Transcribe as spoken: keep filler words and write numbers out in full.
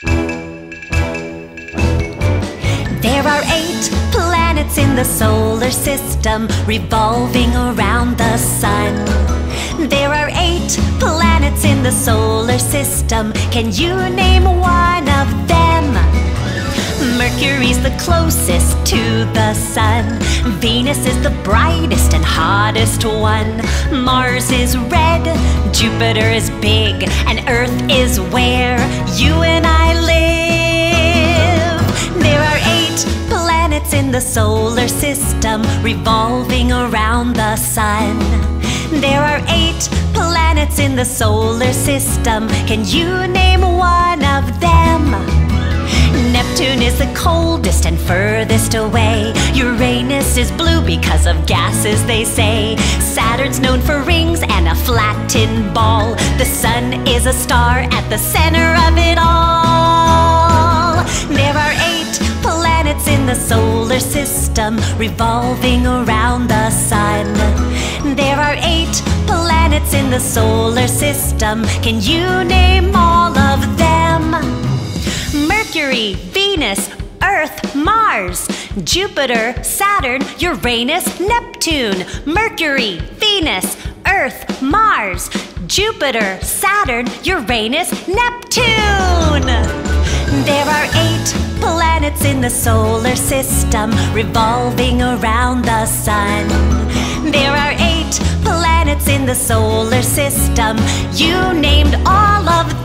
There are eight planets in the solar system revolving around the sun. There are eight planets in the solar system. Can you name one of them? Mercury's the closest to the sun. Venus is the brightest and hottest one. Mars is red, Jupiter is big, and Earth is where you and I live. There are eight planets in the solar system revolving around the sun. There are eight planets in the solar system. Can you name one of them? Neptune is the coldest and furthest away. Uranus is blue because of gases, they say. Saturn's known for rings and a flat tin ball. The sun is a star at the center of it all. There are eight planets in the solar system revolving around the sun. There are eight planets in the solar system. Can you name all of them? Mercury, Venus, Earth, Mars, Jupiter, Saturn, Uranus, Neptune. Mercury, Venus, Earth, Mars, Jupiter, Saturn, Uranus, Neptune. There are eight planets in the solar system revolving around the sun. There are eight planets in the solar system. You named all of them.